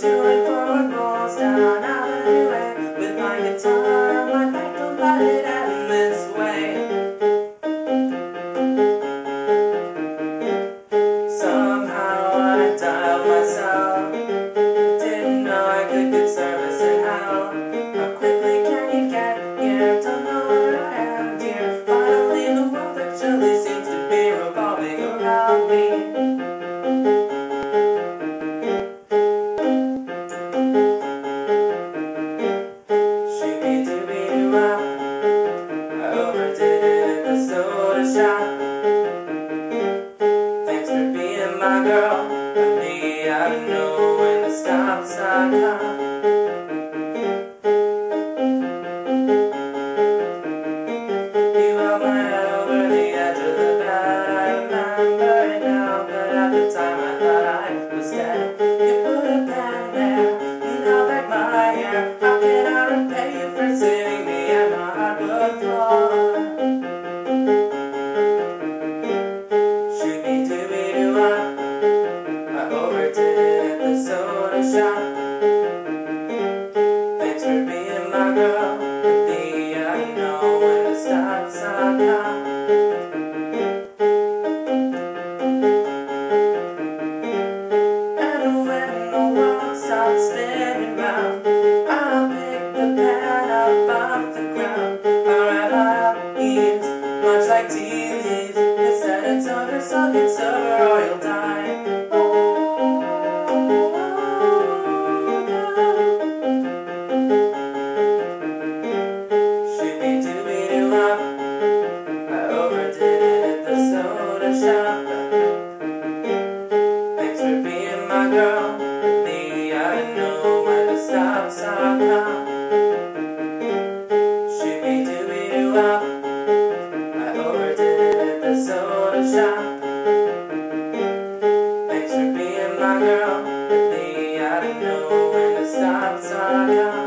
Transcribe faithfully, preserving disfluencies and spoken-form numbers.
to and forward rolls down Avenue A with my guitar, my back don't let it end this way. Somehow I dialed myself, didn't know I could get service in hell. How quickly can you get here? Don't know where I am, dear. Finally the world actually seems to be revolving around me. I overdid it at the soda shop. Thanks for being my girl. Let me out of know when the stop sign comes. You held my head over the edge of the bed. I remember it now, but at the time I thought I was dead. You put a pen there, you held back my hair. How can I repay you for saving me and my hardwood floor? I overdid it at the soda shop. Thanks for being my girl. With me, I know when to stop, stop, stop. And when the world stops spinning round, I'll pick the pen up off the ground. I'll write my up eaves, much like tea leaves. They said it's over, so get sober or you'll die. I overdid it at the soda shop. Thanks for being my girl. With me, I know when to stop, stop, stop. Shooby-dooby-doo-wop. I overdid it at the soda shop. Thanks for being my girl. With me, I know when to stop, stop, stop.